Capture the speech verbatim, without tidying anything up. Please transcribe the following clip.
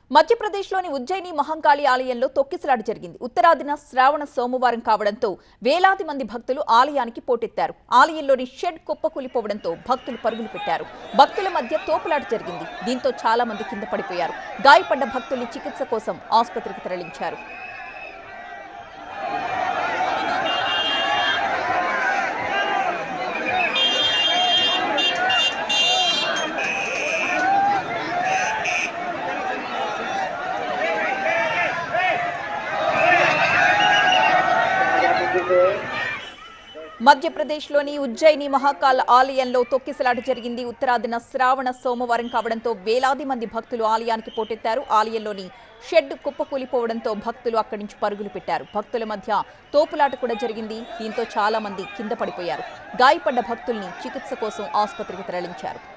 మధ్యప్రదేశ్లోని ఉజ్జయిని మహంకాళి ఆలయంలో తొక్కిసలాట జరిగింది. ఉత్తరాదిన శ్రావణ సోమవారం కావడంతో వేలాది మంది భక్తులు ఆలయానికి పోటెత్తారు. ఆలయంలోని షెడ్ కుప్పకూలిపోవడంతో భక్తులు పరుగులు పెట్టారు. భక్తుల మధ్య తోపులాట జరిగింది. దీంతో చాలా మంది కింద పడిపోయారు. గాయపడ్డ భక్తుల్ని చికిత్స కోసం ఆసుపత్రికి తరలించారు. మధ్యప్రదేశ్లోని ఉజ్జయిని మహాకాల్ ఆలయంలో తొక్కిసలాట జరిగింది. ఉత్తరాదిన శ్రావణ సోమవారం కావడంతో వేలాది మంది భక్తులు ఆలయానికి పోటెత్తారు. ఆలయంలోని షెడ్ కుప్పకూలిపోవడంతో భక్తులు అక్కడి నుంచి పరుగులు పెట్టారు. భక్తుల మధ్య తోపులాట కూడా జరిగింది. దీంతో చాలా మంది కింద పడిపోయారు. గాయపడ్డ భక్తుల్ని చికిత్స కోసం ఆసుపత్రికి తరలించారు.